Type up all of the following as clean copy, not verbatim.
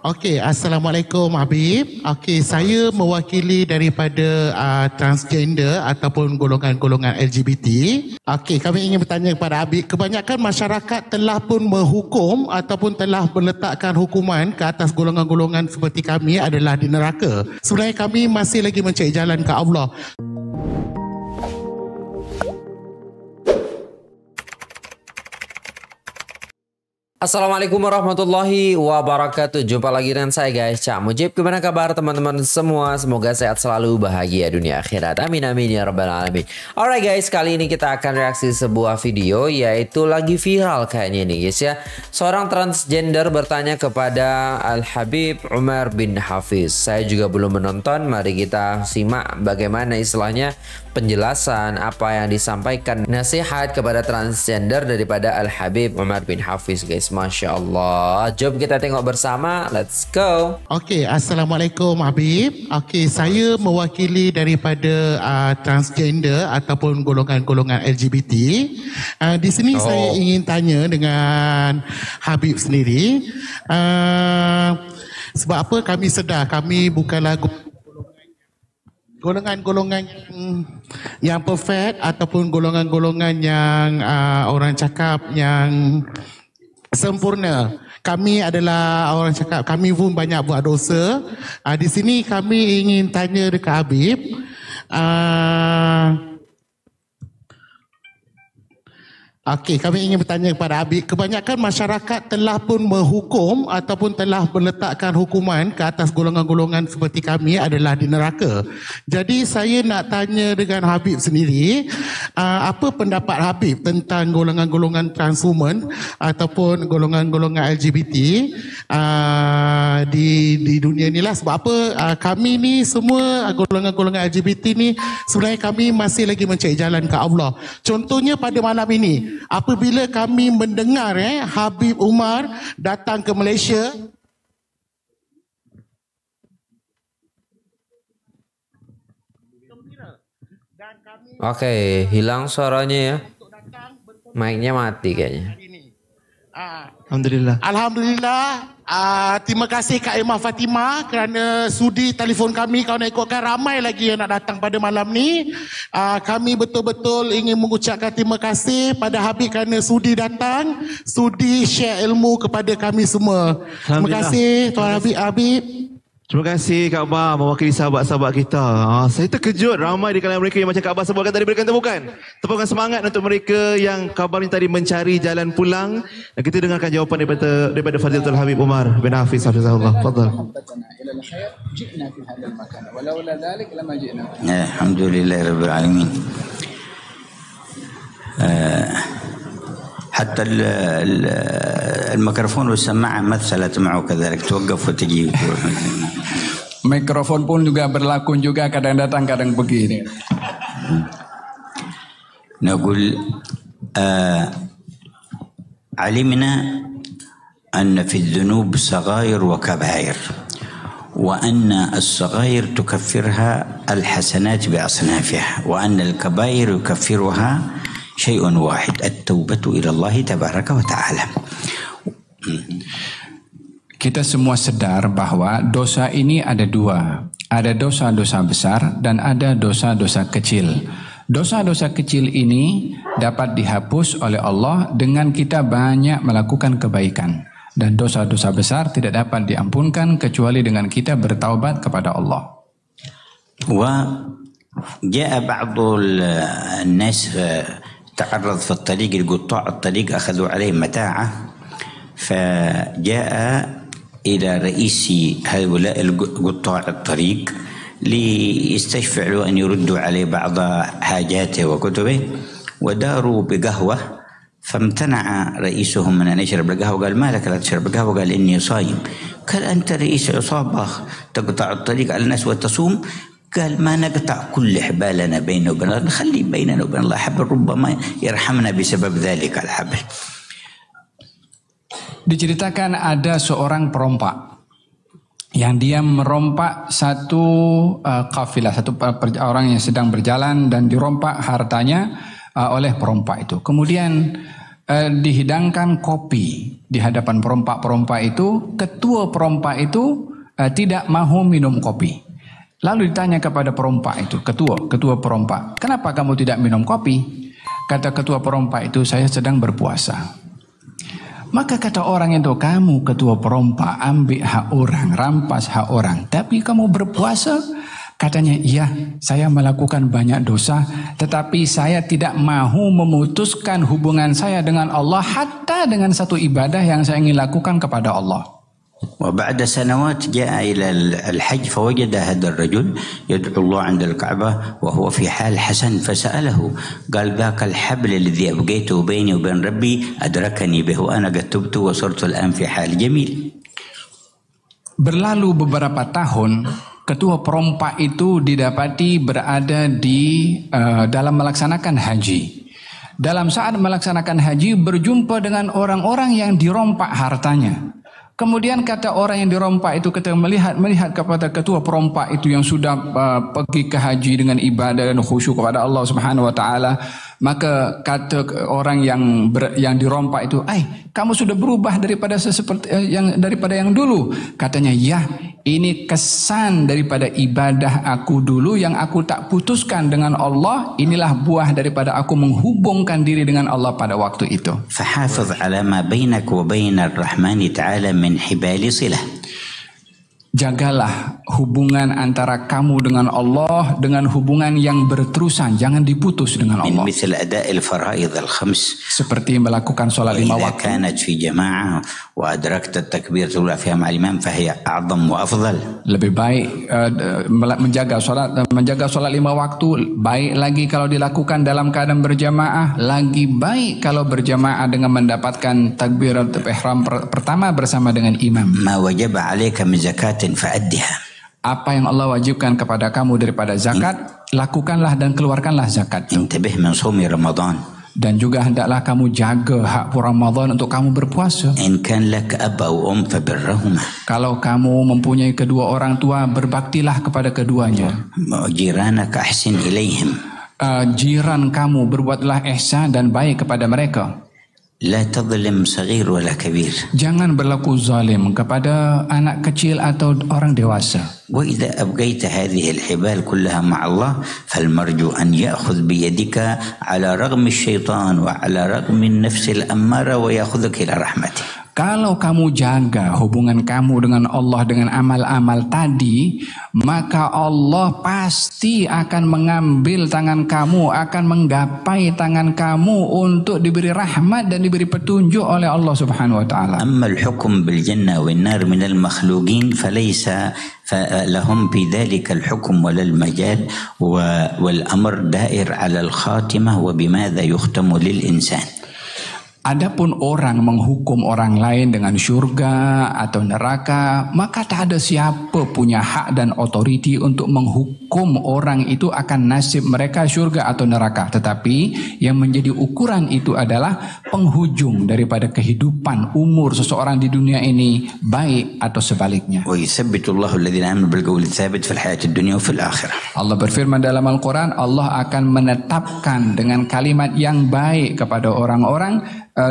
Okey, Assalamualaikum Habib. Okey, saya mewakili daripada transgender ataupun golongan-golongan LGBT. Okey, kami ingin bertanya kepada Habib, kebanyakan masyarakat telah pun menghukum ataupun telah meletakkan hukuman ke atas golongan-golongan seperti kami adalah di neraka. Sebenarnya kami masih lagi mencari jalan ke Allah. Assalamualaikum warahmatullahi wabarakatuh. Jumpa lagi dengan saya guys, Cak Mujib. Gimana kabar teman-teman semua? Semoga sehat selalu, bahagia dunia akhirat. Amin amin ya rabbal alamin. Alright guys, kali ini kita akan reaksi sebuah video, yaitu lagi viral kayaknya nih guys ya. Seorang transgender bertanya kepada Al-Habib Umar bin Hafiz. Saya juga belum menonton, mari kita simak bagaimana istilahnya penjelasan apa yang disampaikan, nasihat kepada transgender daripada Al-Habib Umar bin Hafiz guys. Masya Allah. Jom kita tengok bersama. Let's go. Okey, Assalamualaikum Habib. Okey, saya mewakili daripada transgender ataupun golongan-golongan LGBT. Di sini saya ingin tanya dengan Habib sendiri. Sebab apa kami sedar kami bukanlah golongan-golongan yang perfect ataupun golongan-golongan yang orang cakap yang sempurna. Kami adalah orang cakap kami pun banyak buat dosa. Di sini kami ingin tanya dekat Habib. Okey, kami ingin bertanya kepada Habib, kebanyakan masyarakat telah pun menghukum ataupun telah meletakkan hukuman ke atas golongan-golongan seperti kami adalah di neraka. Jadi saya nak tanya dengan Habib sendiri, apa pendapat Habib tentang golongan-golongan transwoman ataupun golongan-golongan LGBT di dunia ni lah. Sebab apa kami ni semua golongan-golongan LGBT ni sebenarnya kami masih lagi mencari jalan ke Allah. Contohnya pada malam ini, apabila kami mendengar Habib Umar datang ke Malaysia, Oke, hilang suaranya ya. Mic-nya mati kayaknya. Alhamdulillah. Alhamdulillah. Terima kasih Kak Imah Fatimah kerana sudi telefon kami. Kalau nak ikutkan, ramai lagi yang nak datang pada malam ni. Kami betul-betul ingin mengucapkan terima kasih pada Habib kerana sudi datang, sudi share ilmu kepada kami semua. Terima kasih Tuan Habib. Terima kasih Kak Abah mewakili sahabat-sahabat kita. Saya terkejut ramai di kalangan mereka yang macam Kak Abah sebutkan tadi, berikan tepukan. Tepukan semangat untuk mereka yang kabar ni tadi mencari jalan pulang. Dan kita dengarkan jawapan daripada Fadilatul Habib Umar bin Hafiz hafizahullah. Fadhal. Alhamdulillahirabbil alamin. حتى الميكروفون والسماعة مثلت معه كذلك توقف وتجي. Mikrofon pun juga berlaku juga, kadang datang kadang begini. نقول علمنا أن في الذنوب صغائر وكبائر، وأن الصغائر تكفرها الحسنات بأصنافها، وأن الكبائر يكفرها شيء واحد، التوبة إلى الله تبارك وتعالى. Kita semua sadar bahwa dosa ini ada dua. Ada dosa-dosa besar dan ada dosa-dosa kecil. Dosa-dosa kecil ini dapat dihapus oleh Allah dengan kita banyak melakukan kebaikan. Dan dosa-dosa besar tidak dapat diampunkan kecuali dengan kita bertaubat kepada Allah. وجاء بعض الناس تعرض في الطريق، القطاع الطريق أخذوا عليه متاعة، فجاء إلى رئيس هؤلاء قطاع الطريق ليستشفع له أن يردوا عليه بعض حاجاته وكتبه، وداروا بقهوة، فامتنع رئيسهم من أن يشرب القهوة. قال ما لك لا تشرب القهوة؟ قال إني صايم. قال أنت رئيس عصابة تقطع الطريق على الناس وتصوم؟ قال ما نقطع كل حبالنا بيننا وبين الله، نخلي بيننا وبين الله حبل، ربما يرحمنا بسبب ذلك الحبل. Diceritakan ada seorang perompak yang dia merompak satu kafilah, satu orang yang sedang berjalan dan dirompak hartanya oleh perompak itu. Kemudian dihidangkan kopi di hadapan perompak-perompak itu, ketua perompak itu tidak mahu minum kopi. Lalu ditanya kepada perompak itu, ketua perompak, kenapa kamu tidak minum kopi? Kata ketua perompak itu, saya sedang berpuasa. Maka kata orang itu, kamu ketua perompak, ambil hak orang, rampas hak orang, tapi kamu berpuasa? Katanya, iya, saya melakukan banyak dosa, tetapi saya tidak mahu memutuskan hubungan saya dengan Allah, hatta dengan satu ibadah yang saya ingin lakukan kepada Allah. وبعد سنوات جاء إلى الحج فوجد هذا الرجل يدعو الله عند الكعبة وهو في حال حسن فسأله قال ذاك الحبل الذي أبقيته بيني وبين ربي أدركني به وأنا قد تبت وصرت الآن في حال جميل. Berlalu beberapa tahun, ketua perompak itu didapati berada di dalam melaksanakan haji. Dalam saat melaksanakan haji berjumpa dengan orang-orang yang dirompak hartanya. Kemudian kata orang yang dirompak itu ketika melihat kepada ketua perompak itu yang sudah pergi ke haji dengan ibadah dan khusyuk kepada Allah Subhanahu wa taala, maka kata orang yang dirompak itu, kamu sudah berubah daripada yang dulu." Katanya, "Ya, ini kesan daripada ibadah aku dulu yang aku tak putuskan dengan Allah. Inilah buah daripada aku menghubungkan diri dengan Allah pada waktu itu." فحافظ على ما بينك وبين الرحمن تعالى من حبال صلة. Jagalah hubungan antara kamu dengan Allah dengan hubungan yang berterusan, jangan diputus dengan Allah. مثل أداء الفرائض الخمس. Seperti melakukan sholat 5 وإذا waktu. كانت في جماعة وأدركت التكبيرة الأولى فيها مع الإمام فهي أعظم وأفضل. Lebih baik menjaga sholat 5 waktu, baik lagi kalau dilakukan dalam keadaan berjamaah, lagi baik kalau berjamaah dengan mendapatkan takbiratul ihram pertama bersama dengan imam. ما وجب عليك من زكاة فأدها. Apa yang Allah wajibkan kepada kamu daripada zakat, lakukanlah dan keluarkanlah zakat. انتبه من صوم رمضان. Dan juga hendaklah kamu jaga hak Ramadan untuk kamu berpuasa. إن كان لك أب أو أم فبرهما. Kalau kamu mempunyai kedua orang tua, berbaktilah kepada keduanya. جيرانك أحسن إليهم. Jiran kamu, berbuatlah ihsan dan baik kepada mereka. لا تظلم صغير ولا كبير. Jangan berlaku zalim kepada anak kecil atau orang dewasa. وإذا أبقيت هذه الحبال كلها مع الله فالمرجو أن يأخذ بيدك على رغم الشيطان وعلى رغم النفس الأمارة ويأخذك إلى رحمته. Kalau kamu jaga hubungan kamu dengan Allah dengan amal-amal tadi, maka Allah pasti akan mengambil tangan kamu, akan menggapai tangan kamu untuk diberi rahmat dan diberi petunjuk oleh Allah Subhanahu wa taala. أما الحكم بالجنة والنار من المخلوقين فليس لهم في ذلك الحكم ولا المجال والأمر دائر على الخاتمة وبماذا يختم للإنسان. Adapun orang menghukum orang lain dengan surga atau neraka, maka tak ada siapa punya hak dan otoriti untuk menghukum orang itu akan nasib mereka surga atau neraka. Tetapi yang menjadi ukuran itu adalah penghujung daripada kehidupan umur seseorang di dunia ini, baik atau sebaliknya. ويثبت الله الذين آمنوا بالقول الثابت في الحياة الدنيا وفي الآخرة. Allah berfirman dalam Al-Quran, Allah akan menetapkan dengan kalimat yang baik kepada orang-orang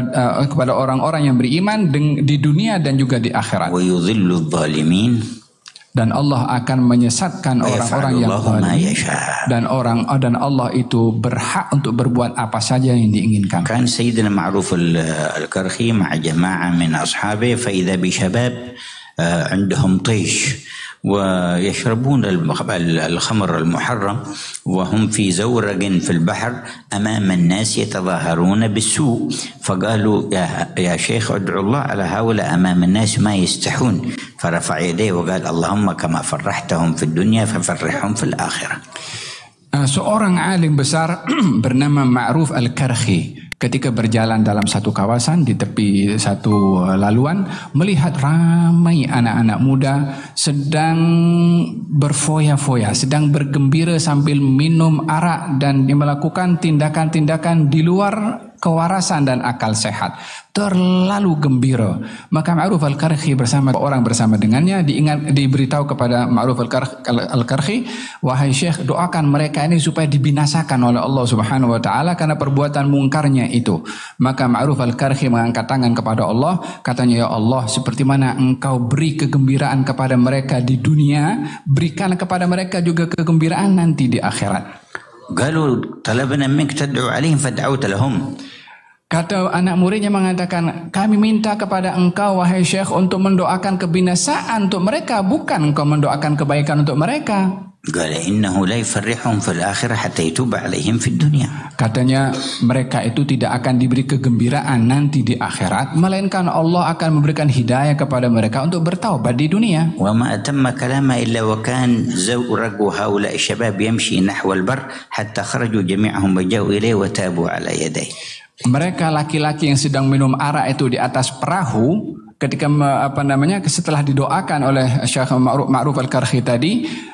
yang beriman di dunia dan juga di akhirat. ويضل الظالمين. Dan Allah akan menyesatkan orang-orang yang zalim. Dan Allah itu berhak untuk berbuat apa saja yang diinginkan. كان سيدنا معروف الكرخي مع جماعة من أصحابه فإذا بشباب عندهم طيش ويشربون الخمر المحرم وهم في زورق في البحر أمام الناس يتظاهرون بالسوء فقالوا يا شيخ ادعو الله على هؤلاء أمام الناس ما يستحون فرفع يديه وقال اللهم كما فرحتهم في الدنيا ففرحهم في الآخرة. Seorang alim besar bernama Ma'ruf Al-Karhi ketika berjalan dalam satu kawasan di tepi satu laluan melihat ramai anak-anak muda sedang berfoya-foya, sedang bergembira sambil minum arak dan melakukan tindakan-tindakan di luar kewarasan dan akal sehat, terlalu gembira. Maka Ma'ruf Al-Qarhi bersama orang bersama dengannya diberitahu kepada Ma'ruf Al-Qarhi, wahai Syekh, doakan mereka ini supaya dibinasakan oleh Allah Subhanahu wa taala karena perbuatan mungkarnya itu. Maka Ma'ruf Al-Qarhi mengangkat tangan kepada Allah, katanya, ya Allah, seperti mana engkau beri kegembiraan kepada mereka di dunia, berikan kepada mereka juga kegembiraan nanti di akhirat. قالوا طلبنا منك تدعو عليهم فدعوت لهم. Kata anak muridnya mengatakan, kami minta kepada engkau wahai Syekh untuk mendoakan kebinasaan untuk mereka, bukan engkau mendoakan kebaikan untuk mereka. قال إنه لا يفرحهم في الآخرة حتى يتوب عليهم في الدنيا. Katanya mereka itu tidak akan diberi kegembiraan nanti di akhirat, melainkan Allah akan memberikan hidayah kepada mereka untuk bertaubat di dunia. وما أتم كلامه إلا وكان زورق هؤلاء الشباب يمشي نحو البر حتى خرجوا جميعهم وجاءوا إليه وتابوا على يديه. Mereka laki-laki yang sedang minum arak itu di atas perahu ketika setelah didoakan oleh Syekh Ma'ruf Al-Qarhi tadi,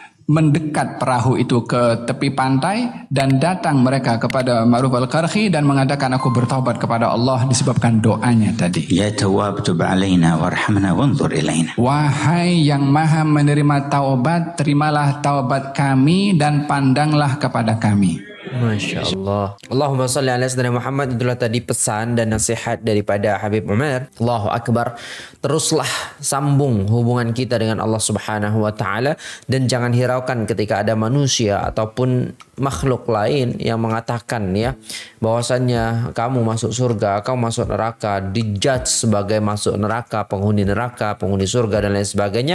mendekat perahu itu ke tepi pantai dan datang mereka kepada Ma'ruf Al-Qarhi dan mengatakan, aku bertaubat kepada Allah disebabkan doanya tadi. Ya Tawwab tub alaina warhamna wanzur ilaina. Wahai yang maha menerima taubat, terimalah taubat kami dan pandanglah kepada kami. Masya Allah. Allahumma salli ala sayyidina Muhammad. Itulah tadi pesan dan nasihat daripada Habib Umar. Allahu Akbar. Teruslah sambung hubungan kita dengan Allah Subhanahu wa taala dan jangan hiraukan ketika ada manusia ataupun makhluk lain yang mengatakan ya bahwasannya kamu masuk surga, kamu masuk neraka, dijudge sebagai masuk neraka, penghuni surga dan lain sebagainya.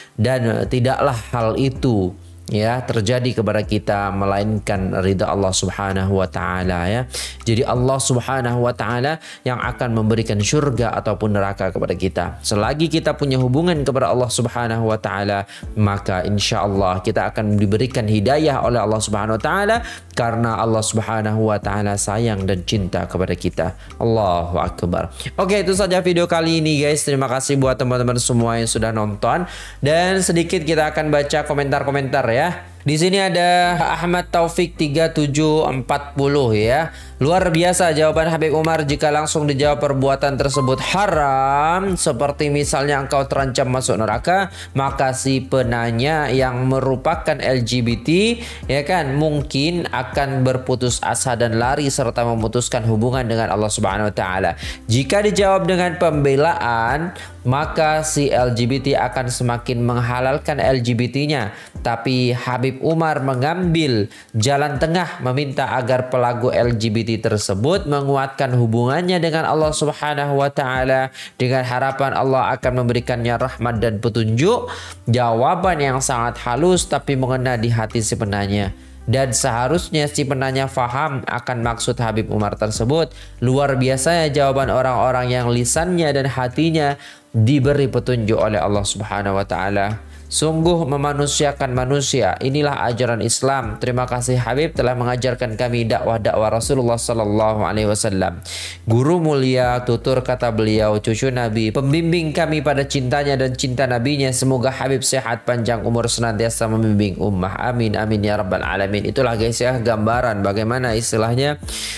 Dan tidaklah hal itu ya terjadi kepada kita melainkan ridha Allah Subhanahu wa taala ya. Jadi Allah Subhanahu wa taala yang akan memberikan surga ataupun neraka kepada kita. Selagi kita punya hubungan kepada Allah Subhanahu wa taala, maka insyaallah kita akan diberikan hidayah oleh Allah Subhanahu wa taala karena Allah Subhanahu wa taala sayang dan cinta kepada kita. Allahu Akbar. Oke, itu saja video kali ini guys. Terima kasih buat teman-teman semua yang sudah nonton dan sedikit kita akan baca komentar-komentar ya. Di sini ada Ahmad Taufik 3740 ya. Luar biasa jawaban Habib Umar jika langsung dijawab perbuatan tersebut haram seperti misalnya engkau terancam masuk neraka, maka si penanya yang merupakan LGBT ya kan mungkin akan berputus asa dan lari serta memutuskan hubungan dengan Allah Subhanahu wa taala. Jika dijawab dengan pembelaan, maka si LGBT akan semakin menghalalkan LGBT-nya. Tapi Habib Umar mengambil jalan tengah meminta agar pelaku LGBT tersebut menguatkan hubungannya dengan Allah Subhanahu wa taala dengan harapan Allah akan memberikannya rahmat dan petunjuk. Jawaban yang sangat halus tapi mengena di hati si penanya. Dan seharusnya si penanya faham akan maksud Habib Umar tersebut. Luar biasanya jawaban orang-orang yang lisannya dan hatinya diberi petunjuk oleh Allah Subhanahu wa taala. Sungguh memanusiakan manusia. Inilah ajaran Islam. Terima kasih Habib telah mengajarkan kami dakwah-dakwah Rasulullah sallallahu alaihi wasallam. Guru mulia, tutur kata beliau, cucu Nabi, pembimbing kami pada cintanya dan cinta Nabinya. Semoga Habib sehat panjang umur senantiasa membimbing ummah. Amin amin ya rabbal alamin. Itulah guys ya gambaran bagaimana istilahnya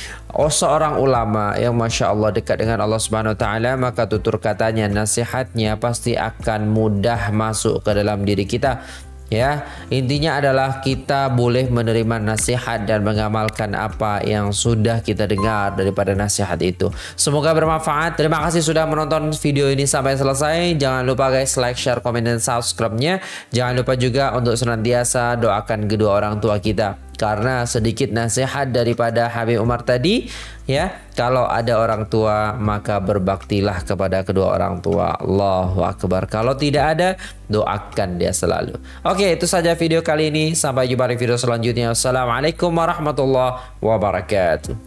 seorang ulama yang Masya Allah dekat dengan Allah Subhanahu wa taala, maka tutur katanya, nasihatnya pasti akan mudah masuk ke dalam diri kita. Ya, intinya adalah kita boleh menerima nasihat dan mengamalkan apa yang sudah kita dengar daripada nasihat itu. Semoga bermanfaat. Terima kasih sudah menonton video ini sampai selesai. Jangan lupa guys like, share, komen, dan subscribe-nya. Jangan lupa juga untuk senantiasa doakan kedua orang tua kita. Karena sedikit nasihat daripada Habib Umar tadi ya, kalau ada orang tua maka berbaktilah kepada kedua orang tua. Allahu Akbar. Kalau tidak ada, doakan dia selalu. Oke, itu saja video kali ini. Sampai jumpa di video selanjutnya. Assalamualaikum warahmatullahi wabarakatuh.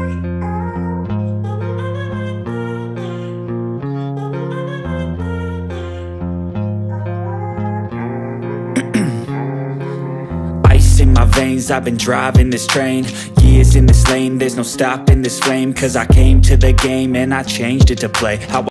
In my veins, I've been driving this train. Years in this lane, there's no stopping this flame. Cause I came to the game and I changed it to play.